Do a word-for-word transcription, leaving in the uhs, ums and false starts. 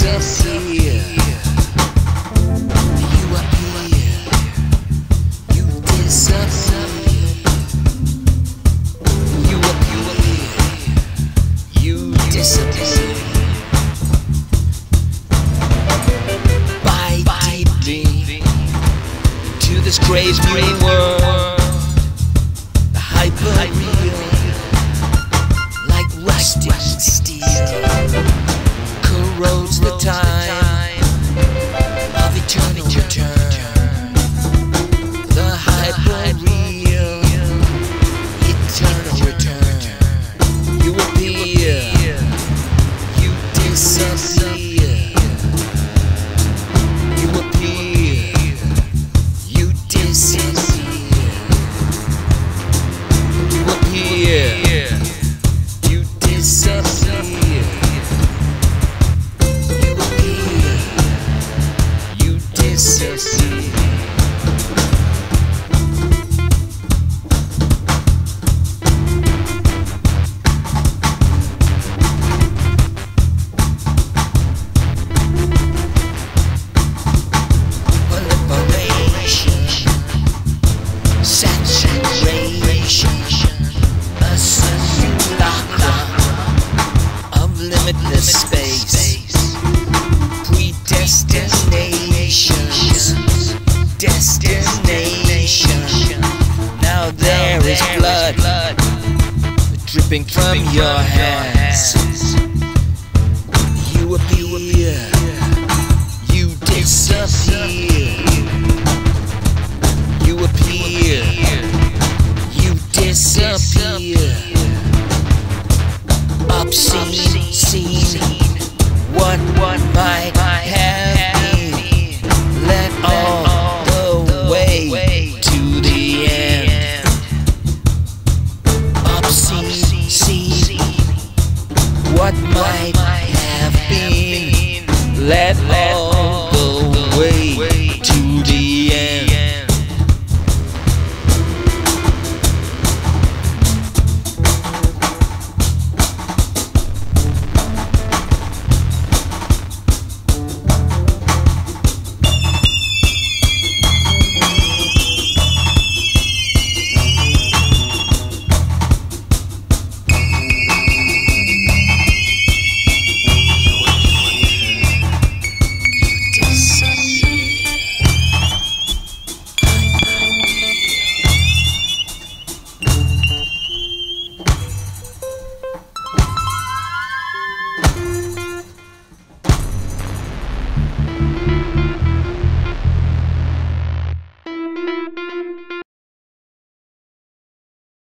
disappear. You appear. You disappear. You appear. You disappear. Bite deeply to this crazy new world. The hyperreal, like rusted steel, corrodes the time of eternal return. The hyperreal, eternal return. You appear, you disappear. You appear, you disappear. You appear, you disappear. You appear, you disappear. Saturation, a simulacra of limitless space, predestinations, destination. Now there is blood dripping from your hands. You appear, you disappear. You appear, you disappear. Obscene, seen, what what might have been, led all the way to the end. Obscene, seen, what might have been, led